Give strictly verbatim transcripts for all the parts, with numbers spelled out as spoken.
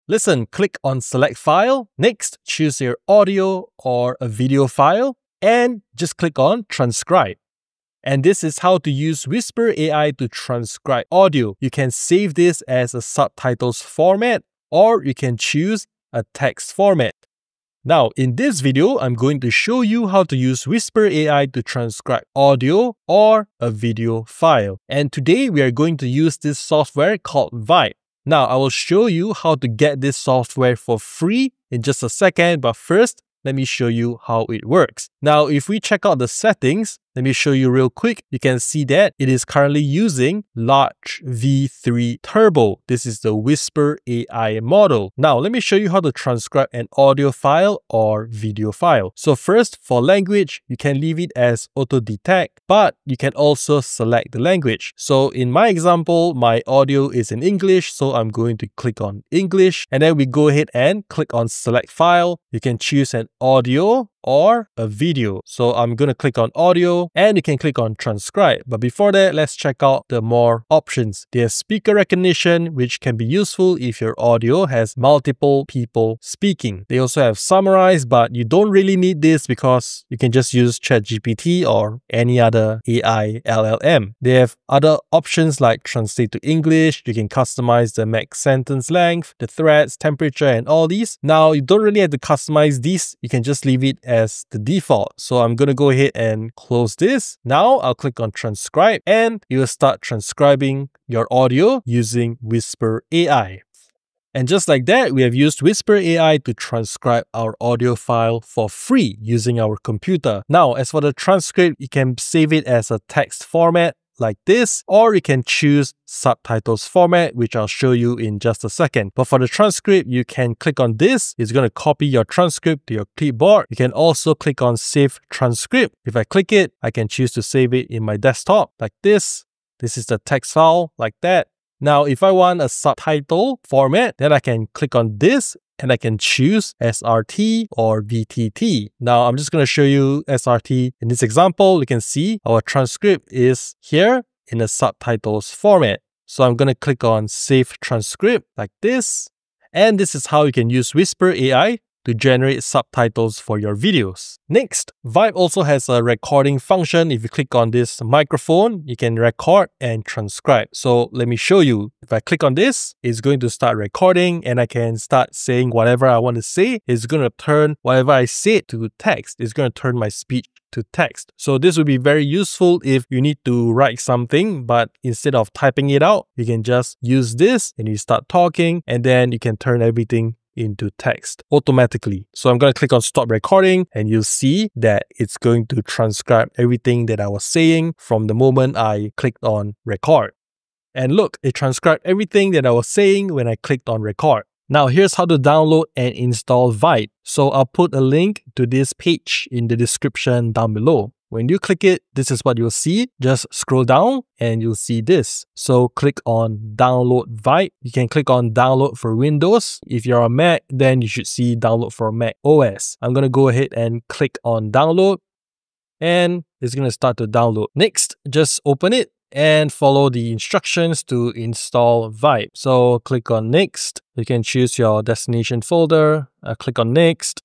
Listen, click on Select File. Next, choose your audio or a video file and just click on Transcribe. And this is how to use Whisper A I to transcribe audio. You can save this as a subtitles format or you can choose a text format. Now, in this video, I'm going to show you how to use Whisper A I to transcribe audio or a video file. And today, we are going to use this software called Vibe. Now, I will show you how to get this software for free in just a second, but first, let me show you how it works. Now, if we check out the settings, let me show you real quick. You can see that it is currently using Large V three Turbo. This is the Whisper A I model. Now, let me show you how to transcribe an audio file or video file. So first, for language, you can leave it as auto detect, but you can also select the language. So in my example, my audio is in English, so I'm going to click on English, and then we go ahead and click on select file. You can choose an audio or a video. So I'm going to click on audio and you can click on transcribe. But before that, let's check out the more options. There's speaker recognition, which can be useful if your audio has multiple people speaking. They also have summarize, but you don't really need this because you can just use ChatGPT or any other A I L L M. They have other options like translate to English. You can customize the max sentence length, the threads, temperature, and all these. Now, you don't really have to customize these. You can just leave it as the default. So I'm going to go ahead and close this. Now I'll click on transcribe and it will start transcribing your audio using Whisper A I. And just like that, we have used Whisper A I to transcribe our audio file for free using our computer. Now, as for the transcript, you can save it as a text format like this, or you can choose subtitles format, which I'll show you in just a second. But for the transcript, you can click on this. It's going to copy your transcript to your clipboard. You can also click on Save Transcript. If I click it, I can choose to save it in my desktop like this. This is the text file like that. Now, if I want a subtitle format, then I can click on this and I can choose S R T or V T T. Now, I'm just going to show you S R T. In this example, you can see our transcript is here in the subtitles format. So I'm going to click on Save Transcript like this. And this is how you can use Whisper A I to generate subtitles for your videos. Next, Vibe also has a recording function. If you click on this microphone, you can record and transcribe. So let me show you. If I click on this, it's going to start recording and I can start saying whatever I want to say. It's going to turn whatever I say to text. It's going to turn my speech to text. So this would be very useful if you need to write something, but instead of typing it out, you can just use this and you start talking and then you can turn everything into text automatically. So I'm going to click on stop recording and you'll see that it's going to transcribe everything that I was saying from the moment I clicked on record. And look, it transcribed everything that I was saying when I clicked on record. Now here's how to download and install Vibe. So I'll put a link to this page in the description down below. When you click it, this is what you'll see. Just scroll down and you'll see this. So click on download Vibe. You can click on download for Windows. If you're on Mac, then you should see download for Mac O S. I'm going to go ahead and click on download and it's going to start to download. Next, just open it and follow the instructions to install Vibe. So click on next. You can choose your destination folder. Uh, click on next.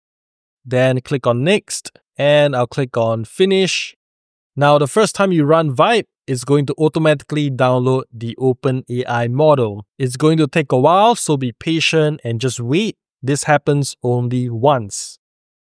Then click on next. And I'll click on finish. Now, the first time you run Vibe, it's going to automatically download the OpenAI model. It's going to take a while, so be patient and just wait. This happens only once.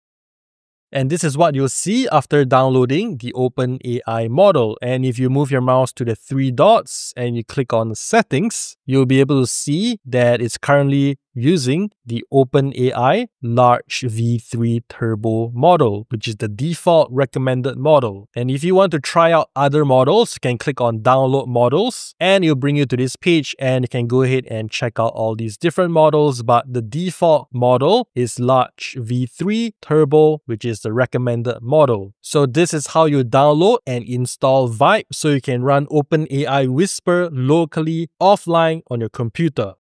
And this is what you'll see after downloading the OpenAI model. And if you move your mouse to the three dots and you click on settings, you'll be able to see that it's currently using the OpenAI Large V three Turbo model, which is the default recommended model. And if you want to try out other models, you can click on download models and it'll bring you to this page and you can go ahead and check out all these different models. But the default model is Large V three Turbo, which is the recommended model. So this is how you download and install Vibe so you can run OpenAI Whisper locally offline on your computer.